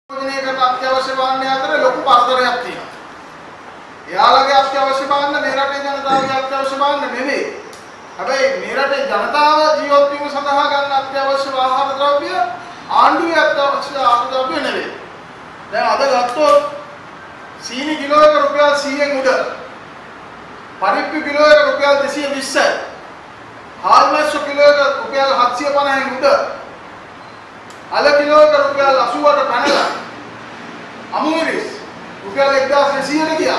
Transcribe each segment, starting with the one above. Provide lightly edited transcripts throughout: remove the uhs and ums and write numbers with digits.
योजनेකට අත්‍යවශ්‍ය භාණ්ඩය අතර ලොකු පරතරයක් තියෙනවා. එයාලගේ අත්‍යවශ්‍ය භාණ්ඩ මේ රටේ ජනතාවගේ අත්‍යවශ්‍ය භාණ්ඩ නෙවෙයි. හැබැයි මේ රටේ ජනතාව ජීවත් වීම සඳහා ගන්න අත්‍යවශ්‍ය ආහාර ද්‍රව්‍ය ආණ්ඩුවේ අත්‍යවශ්‍ය ආහාර ද්‍රව්‍ය නෙවෙයි. දැන් අද ගත්තොත් සීනි කිලෝයක රුපියල් 100න් උඩ. පරිප්පු කිලෝයක රුපියල් 220යි. හාල් මැස්සු කිලෝයක රුපියල් 750න් උඩ. අල කිලෝයක රුපියල් 80ට පැනලා අමු මිරිස් රුපියල් 1200ට ගියා.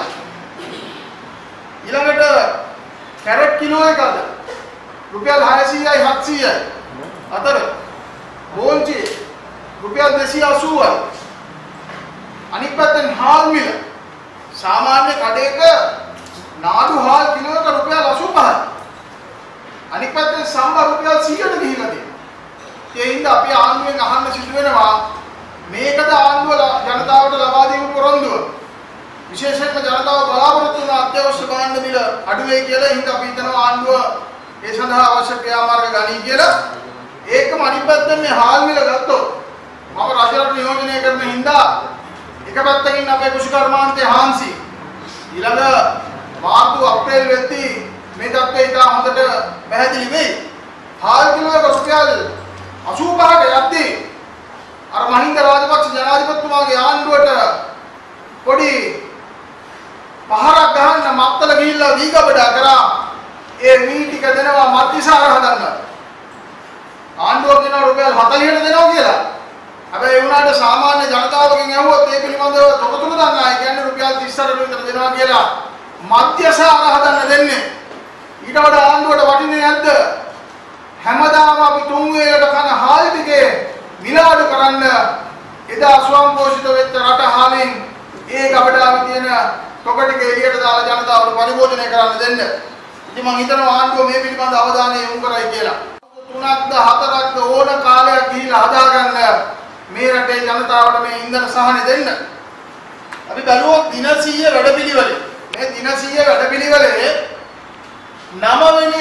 ඊළඟට කැරට් කිලෝ එකද රුපියල් 600යි 700යි අතර බෝන්චි රුපියල් 280යි. අනිත් පැත්තෙන් හාල් මිල සාමාන්‍ය කඩේක නාඩු හාල් කිලෝයක රුපියල් 85යි. අනිත් පැත්තෙන් සම්බර රුපියල් 100ට ගිහිලා තියෙනවා. ඒ හින්දා අපි ආණ්ඩුවෙන් අහන්න සිදු වෙනවා මේකද ආණ්ඩුව ජනතාවට ලබා දීපු පොරොන්දුව. විශේෂයෙන්ම ජනතාව බලාපොරොත්තු වන අත්‍යවශ්‍ය භාණ්ඩ මිල අඩු වෙයි කියලා හින්දා අපි හිතනවා ආණ්ඩුව ඒ සඳහා අවශ්‍ය ක්‍රියාමාර්ග ගනී කියලා. ඒකම අනිත් පැත්තෙන් මේ හාල් මිල ගත්තොත් මම රජරට නියෝජනය කරන හින්දා එක පැත්තකින් අපේ කෘෂිකර්මාන්තයේ හාන්සි ඊළඟ මාර්තු අප්‍රේල් වෙද්දී මේ තත්ත්වය ඉතා හොඳට පැහැදිලි වෙයි. හාල් කිලෝයක රුපියල් 85ට යද්දී අර මහින්ද රාජපක්ෂ ජනාධිපතිතුමාගේ ආණ්ඩුවට පොඩි පහරක් ගහන්න මත්තල ගිහිල්ලා දීගබඩ කරා. ඒ වී ටික දෙනවා මත්තිසාර හදන්න. ආණ්ඩුව කියන රුපියල් 40ට දෙනවා කියලා. හැබැයි ඒ වුණාට සාමාන්‍ය ජනතාවගෙන් ඇහුවොත් ඒ පිළිබඳව තොරතුරු දන්න අය කියන්නේ රුපියල් 30ට විතර දෙනවා කියලා. මත්තිසාර හදන්න දෙන්නේ. ඊට වඩා ආණ්ඩුවට වටින්නේ නැද්ද? හැමදාම අපි තුන් වේලට කන හාල් ටිකේ මිල අඩු කරන්න එදා ස්වයංපෝෂිත වෙච්ච රට හාලින් ඒ ගබඩාවේ තියෙන තොග ටික එළියට දාලා ජනතාවට පරිභෝජනය කරන්න දෙන්න. ඉතින් මම හිතනවා ආණ්ඩුව මේ පිළිබඳ අවධානය යොමු කරයි කියලා. 3ක්ද 4ක්ද ඕන කාලයක් ගිහිල්ලා හදාගන්න මේ රටේ ජනතාවට මේ ඉන්ධන සහන දෙන්න. අපි බැලුවොත් දින 100 වැඩපිළිවෙලේ මේ දින 100 වැඩපිළිවෙලේ 9 වෙනි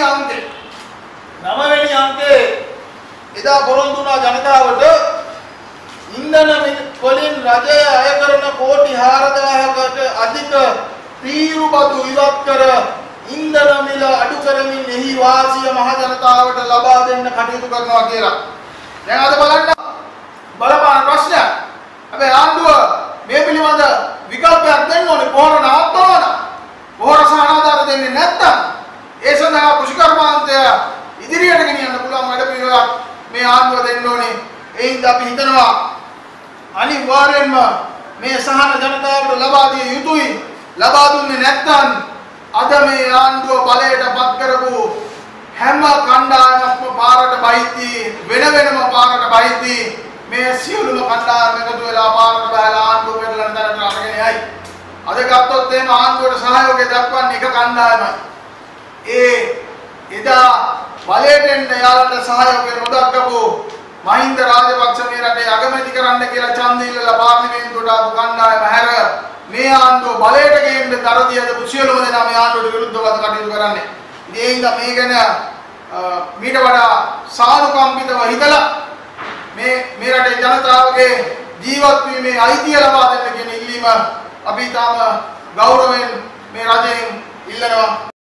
අංකේ එදා පොරොන්දු වුණා ජනතාවට ඉන්ධන වලින් රජය අය කරන කෝටි 4000කට අධික තීරු බදු ඉවත් කර ඉන්ධන මිල අඩු කරමින් එහි වාසිය මහ ජනතාවට ලබා දෙන්න කටයුතු කරනවා කියලා. දැන් අද බලන්න බලපාන ප්‍රශ්නයක්. හැබැයි ආණ්ඩුව මේ පිළිබඳ විකල්පයක් දෙන්න ඕනේ. පොහොර නවත්තවන. පොහොර සහනාධාර දෙන්නේ නැත්තම් ඒ සඳහා කෘෂිකර්මාන්තය ඉදිරියට ගෙනියන්න පුළුවන් වැඩ පිළිවෙලක් මේ ආණ්ඩුව දෙන්න ඕනේ. ඒ හින්දා අපි හිතනවා අනිවාර්යයෙන්ම මේ සහන ජනතාවට ලබා දිය යුතුයි. ලබා දුන්නේ නැත්නම් අද මේ ආණ්ඩුව බලයට පත් කරපු හැම කණ්ඩායමක්ම පාරට බහිද්දි වෙනම පාරට බහිද්දි මේ සියලුම කණ්ඩායම් එකතු වෙලා පාරට බහලා ආණ්ඩුව පෙරලන තැනට අරගෙන යයි. අද ගත්තොත් එහෙම ආණ්ඩුවට සහයෝගය දක්වන්නේ එක කණ්ඩායමයි. ඒ එදා බලයට එන්න යාළුවන්ට සහයෝගය නොදක්වපු මහින්ද රාජපක්ෂ මේ රටේ අගමැති කරන්න කියලා ඡන්ද ඉල්ලලා පාර්ලිමේන්තුවට ආපු කණ්ඩායම හැර මේ ආණ්ඩුව බලයට ගේන්න තරදී අද සියලුම දෙනා මේ ආණ්ඩුවට විරුද්ධව කටයුතු කරන්නේ. ඒ හින්දා මේ ගැන මීට වඩා සානුකම්පිතව හිතලා මේ රටේ ජනතාවගේ ජීවත් වීමේ අයිතිය ලබා දෙන්න කියන ඉල්ලීම අපි තාම ගෞරවයෙන් මේ රජයෙන් ඉල්ලනවා.